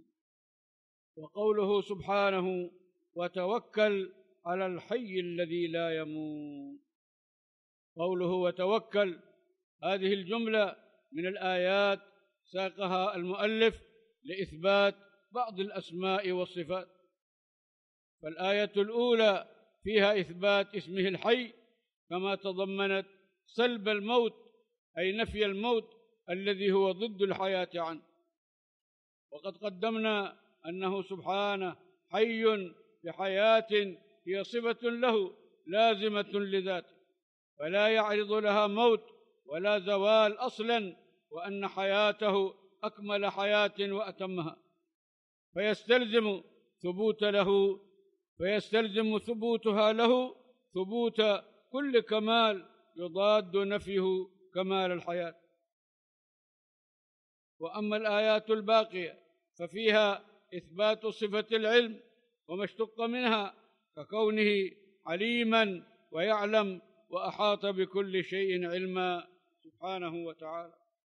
وقوله سبحانه: وتوكل على الحي الذي لا يموت. قوله وتوكل، هذه الجملة من الآيات ساقها المؤلف لإثبات بعض الأسماء والصفات. فالآية الأولى فيها إثبات اسمه الحي، كما تضمنت سلب الموت أي نفي الموت الذي هو ضد الحياة عنه. وقد قدمنا أنه سبحانه حي بحياة هي صفة له لازمة لذاته، فلا يعرض لها موت ولا زوال أصلا، وأن حياته أكمل حياة وأتمها، فيستلزم ثبوتها له ثبوت كل كمال يضاد نفيه كمال الحياة. وأما الآيات الباقية ففيها إثبات صفة العلم وما اشتق منها، ككونه عليما ويعلم وأحاط بكل شيء علما سبحانه وتعالى.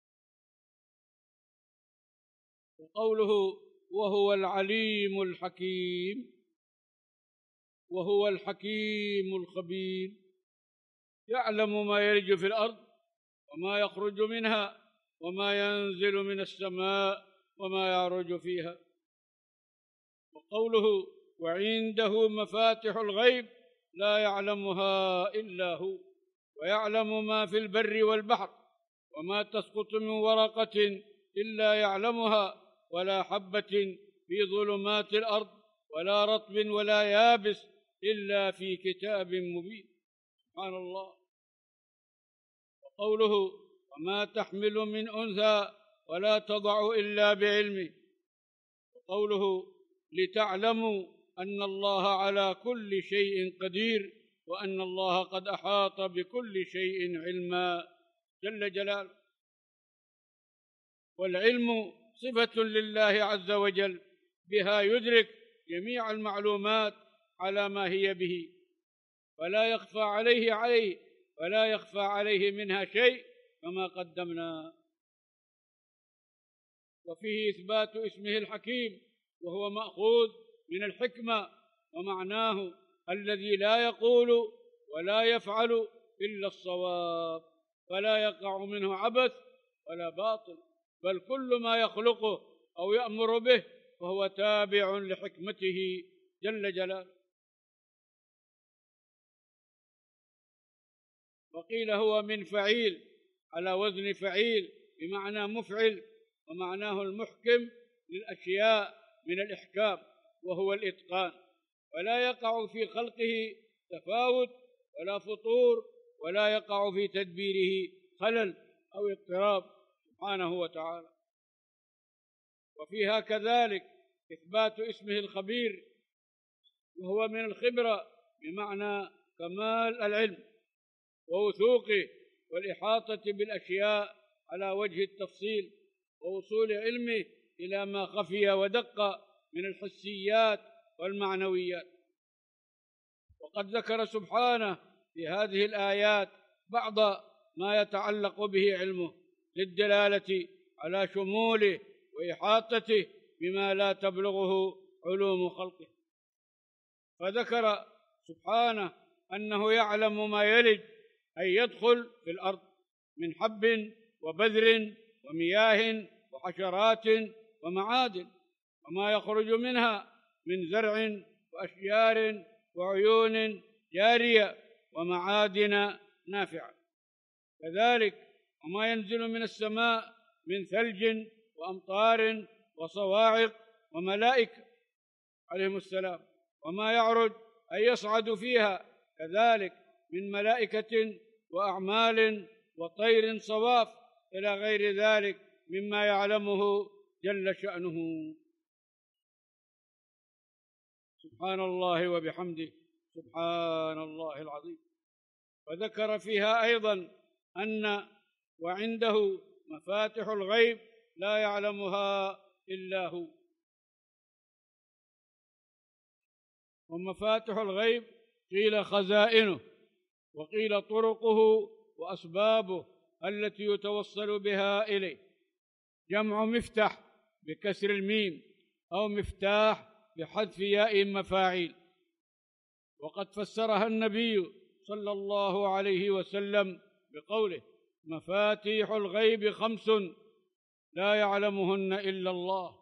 وقوله وهو العليم الحكيم، وهو الحكيم الخبير، يعلم ما يلج في الأرض وما يخرج منها وما ينزل من السماء وما يعرج فيها. وقوله وعنده مفاتح الغيب لا يعلمها إلا هو، ويعلم ما في البر والبحر، وما تسقط من ورقة إلا يعلمها، ولا حبة في ظلمات الأرض ولا رطب ولا يابس إلا في كتاب مبين. سبحان الله. وقوله وما تحمل من أنثى ولا تضع إلا بعلمه. وقوله لتعلموا أن الله على كل شيء قدير، وأن الله قد أحاط بكل شيء علما جل جلاله. والعلم صفة لله عز وجل، بها يدرك جميع المعلومات على ما هي به، ولا يخفى عليه منها شيء كما قدمنا. وفيه إثبات اسمه الحكيم، وهو مأخوذ من الحكمة، ومعناه الذي لا يقول ولا يفعل إلا الصواب، فلا يقع منه عبث ولا باطل، بل كل ما يخلقه أو يأمر به فهو تابع لحكمته جل جلاله. وقيل هو من فعيل على وزن فعيل بمعنى مفعل، ومعناه المحكم للأشياء من الإحكام، وهو الإتقان، ولا يقع في خلقه تفاوت ولا فطور، ولا يقع في تدبيره خلل أو اضطراب سبحانه وتعالى. وفيها كذلك إثبات اسمه الخبير، وهو من الخبرة بمعنى كمال العلم ووثوقه والإحاطة بالأشياء على وجه التفصيل، ووصول علمه إلى ما خفي ودق من الحسيات والمعنويات. وقد ذكر سبحانه في هذه الآيات بعض ما يتعلق به علمه للدلالة على شموله وإحاطته بما لا تبلغه علوم خلقه. فذكر سبحانه أنه يعلم ما يلج أي يدخل في الأرض من حب وبذر ومياه وحشرات ومعادن، وما يخرج منها من زرع وأشجار وعيون جارية ومعادن نافعة، كذلك وما ينزل من السماء من ثلج وأمطار وصواعق وملائكة عليهم السلام، وما يعرج أي يصعد فيها كذلك من ملائكة وأعمال وطير صواف إلى غير ذلك مما يعلمه جل شأنه. سبحان الله وبحمده سبحان الله العظيم. وذكر فيها أيضا أن وعنده مفاتح الغيب لا يعلمها إلا هو. ومفاتح الغيب قيل خزائنه، وقيل طرقه وأسبابه التي يتوصل بها إليه، جمع مفتح بكسر الميم أو مفتاح بحذف ياء مفاعيل. وقد فسرها النبي صلى الله عليه وسلم بقوله: مفاتيح الغيب 5 لا يعلمهن إلا الله.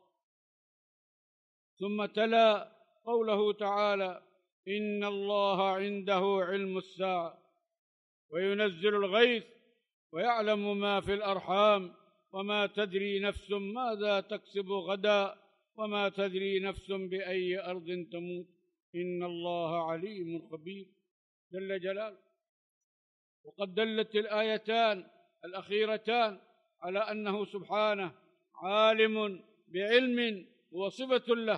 ثم تلا قوله تعالى: إن الله عنده علم الساعة وينزل الغيث ويعلم ما في الأرحام وما تدري نفس ماذا تكسب غدا وما تدري نفس بأي أرض تموت إن الله عليم خبير جل جلاله. وقد دلت الآيتان الأخيرتان على أنه سبحانه عالم بعلم وصفة له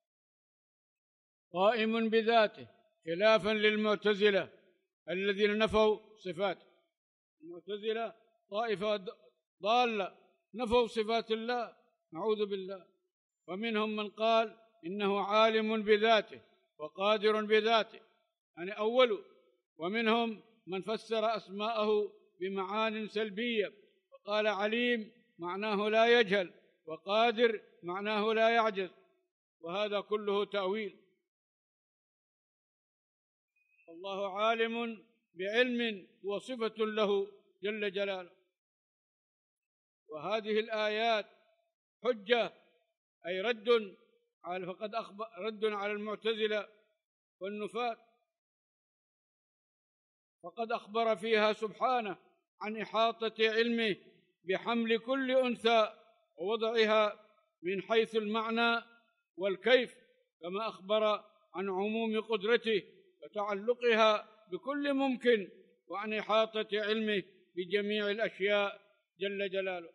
قائم بذاته، خلافا للمعتزلة الذين نفوا صفاته. المعتزلة طائفة ضالة نفوا صفات الله، نعوذ بالله. ومنهم من قال إنه عالم بذاته وقادر بذاته، يعني أول. ومنهم من فسر أسماءه بمعان سلبية، وقال عليم معناه لا يجهل، وقادر معناه لا يعجز، وهذا كله تأويل. الله عالم بعلم وصفة له جل جلاله. وهذه الآيات حجة، أي رد على المعتزلة والنفاة، فقد أخبر فيها سبحانه عن إحاطة علمه بحمل كل أنثى ووضعها من حيث المعنى والكيف، كما أخبر عن عموم قدرته وتعلقها بكل ممكن، وعن إحاطة علمه بجميع الأشياء جل جلاله.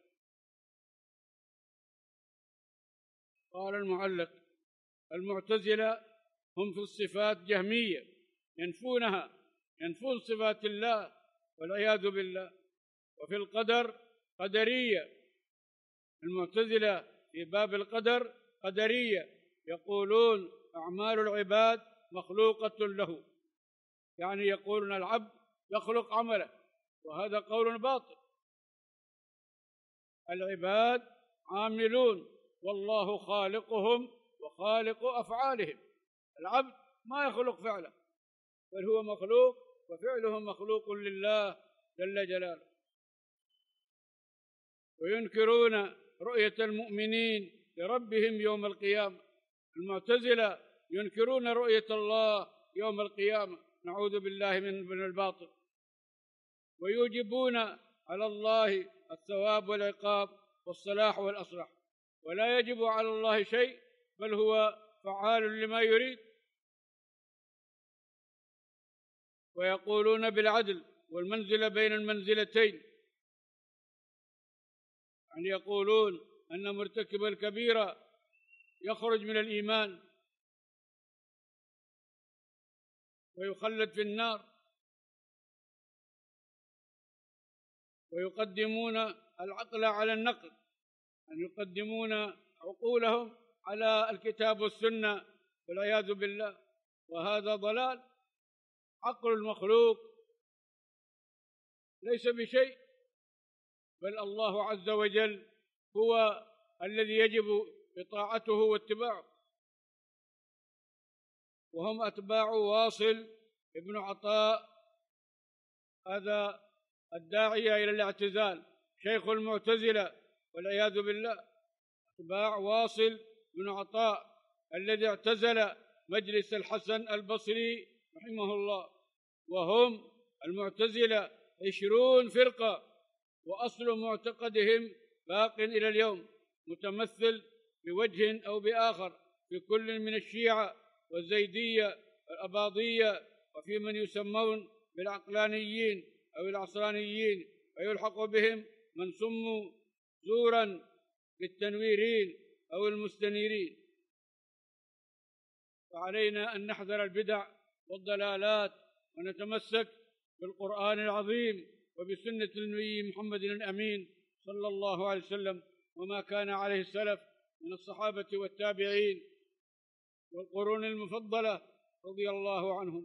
قال المعلق: المعتزلة هم في الصفات جهمية، ينفون صفات الله والعياذ بالله. وفي القدر قدرية، المعتزلة في باب القدر قدرية، يقولون أعمال العباد مخلوقة له، يعني يقولون العبد يخلق عمله، وهذا قول باطل. العباد عاملون والله خالقهم وخالق أفعالهم. العبد ما يخلق فعله، بل هو مخلوق وفعله مخلوق لله جل جلاله. وينكرون رؤية المؤمنين لربهم يوم القيامة. المعتزلة ينكرون رؤية الله يوم القيامة، نعوذ بالله من الباطل. ويوجبون على الله الثواب والعقاب والصلاح والأصلاح، ولا يجب على الله شيء، بل هو فعال لما يريد. ويقولون بالعدل والمنزلة بين المنزلتين، يعني يقولون أن مرتكب الكبيرة يخرج من الإيمان ويخلد في النار. ويقدمون العقل على النقل، أن يقدمون عقولهم على الكتاب والسنة والعياذ بالله، وهذا ضلال. عقل المخلوق ليس بشيء، بل الله عز وجل هو الذي يجب إطاعته واتباعه. وهم أتباع واصل ابن عطاء، هذا الداعية إلى الاعتزال، شيخ المعتزلة والعياذ بالله. أتباع واصل بن عطاء الذي اعتزل مجلس الحسن البصري رحمه الله. وهم المعتزلة 20 فرقة، وأصل معتقدهم باق إلى اليوم، متمثل بوجه أو بآخر في كل من الشيعة والزيدية والأباضية، وفي من يسمون بالعقلانيين أو العصرانيين، ويلحق بهم من سموا زورا بالتنويرين أو المستنيرين. فعلينا أن نحذر البدع والضلالات، ونتمسك بالقرآن العظيم وبسنة النبي محمد الأمين صلى الله عليه وسلم، وما كان عليه السلف من الصحابة والتابعين والقرون المفضلة رضي الله عنهم.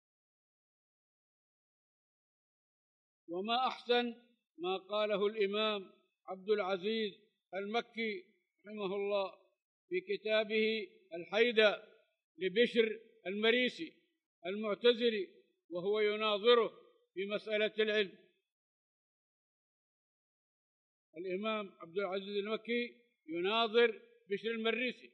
وما أحسن ما قاله الإمام عبد العزيز المكي رحمه الله في كتابه الحيدة لبشر المريسي المعتزلي، وهو يناظره في مسألة العلم. الإمام عبد العزيز المكي يناظر بشر المريسي.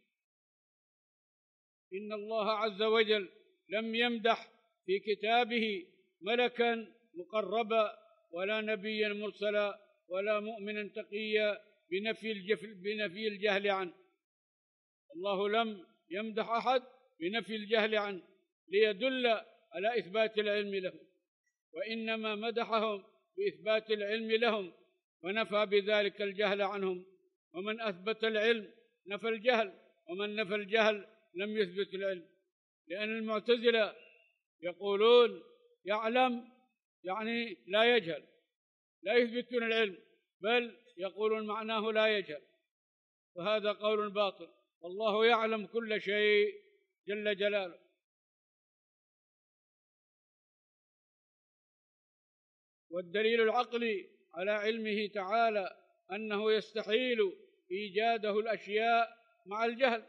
إن الله عز وجل لم يمدح في كتابه ملكا مقربا ولا نبيا مرسلا ولا مؤمنا تقيا بنفي الجهل عنه. الله لم يمدح أحد بنفي الجهل عنه ليدل على إثبات العلم له، وإنما مدحهم بإثبات العلم لهم، ونفى بذلك الجهل عنهم. ومن أثبت العلم نفى الجهل، ومن نفى الجهل لم يثبت العلم. لأن المعتزلة يقولون يعلم يعني لا يجهل، لا يثبتون العلم، بل يقولون معناه لا يجهل، فهذا قول باطل. والله يعلم كل شيء جل جلاله. والدليل العقلي على علمه تعالى أنه يستحيل إيجاده الأشياء مع الجهل،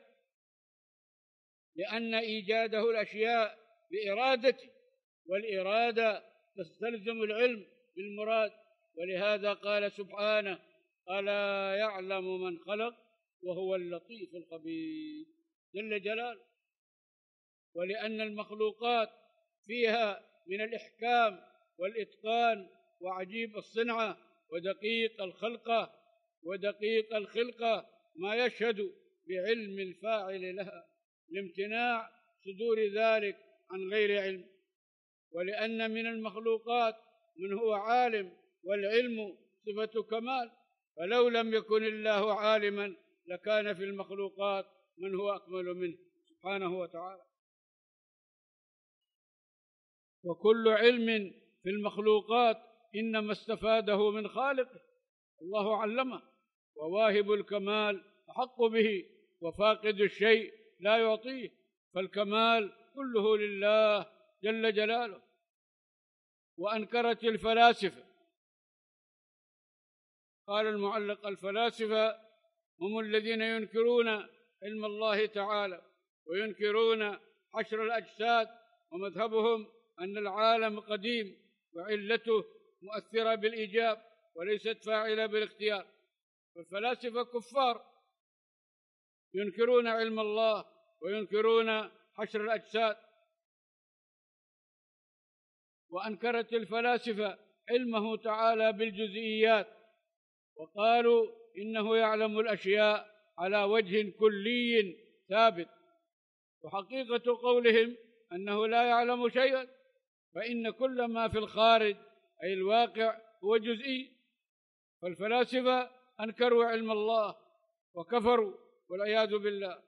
لأن إيجاده الأشياء بإرادته، والإرادة تستلزم العلم بالمراد. ولهذا قال سبحانه: ألا يعلم من خلق وهو اللطيف الخبير جل جلاله. ولأن المخلوقات فيها من الإحكام والإتقان وعجيب الصنعة ودقيق الخلقة ما يشهد بعلم الفاعل لها، لامتناع صدور ذلك عن غير علم. ولأن من المخلوقات من هو عالم، والعلم صفة كمال، فلو لم يكن الله عالما لكان في المخلوقات من هو أكمل منه سبحانه وتعالى. وكل علم في المخلوقات إنما استفاده من خالقه، الله علمه، وواهب الكمال أحق به، وفاقد الشيء لا يعطيه، فالكمال كله لله جل جلاله. وأنكرت الفلاسفة، قال المعلق: الفلاسفة هم الذين ينكرون علم الله تعالى وينكرون حشر الأجساد، ومذهبهم أن العالم قديم وعلته مؤثرة بالإيجاب وليست فاعلة بالاختيار. فالفلاسفة كفار ينكرون علم الله وينكرون حشر الأجساد. وأنكرت الفلاسفة علمه تعالى بالجزئيات، وقالوا إنه يعلم الأشياء على وجه كلي ثابت، وحقيقة قولهم أنه لا يعلم شيئا، فإن كل ما في الخارج أي الواقع هو جزئي. فالفلاسفة أنكروا علم الله وكفروا والعياذ بالله،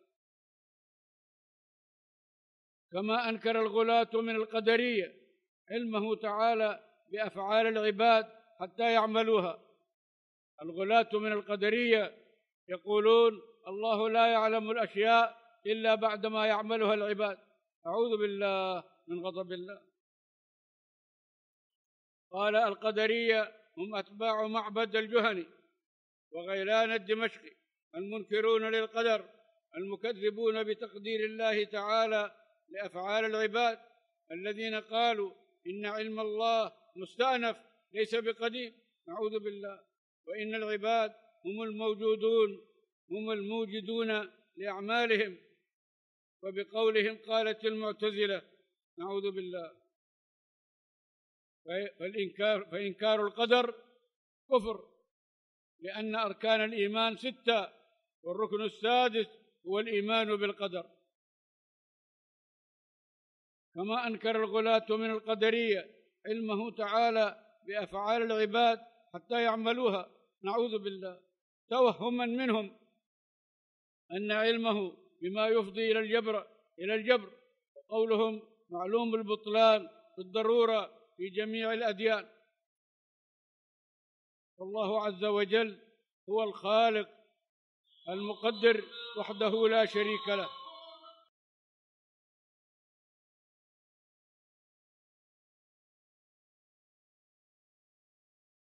كما أنكر الغلاة من القدرية علمه تعالى بأفعال العباد حتى يعملوها. الغلاة من القدرية يقولون الله لا يعلم الأشياء إلا بعدما يعملها العباد، أعوذ بالله من غضب الله. قال القدرية هم أتباع معبد الجهني وغيلان الدمشقي المنكرون للقدر المكذبون بتقدير الله تعالى لأفعال العباد، الذين قالوا إن علم الله مستأنف ليس بقديم، نعوذ بالله، وإن العباد هم الموجدون لأعمالهم، وبقولهم قالت المعتزلة، نعوذ بالله. فإنكار القدر كفر، لأن أركان الإيمان 6، والركن السادس هو الإيمان بالقدر. كما أنكر الغلاة من القدرية علمه تعالى بأفعال العباد حتى يعملوها، نعوذ بالله، توهما منهم أن علمه بما يفضي إلى الجبر، وقولهم معلوم البطلان بالضرورة في جميع الأديان. والله عز وجل هو الخالق المقدر وحده لا شريك له.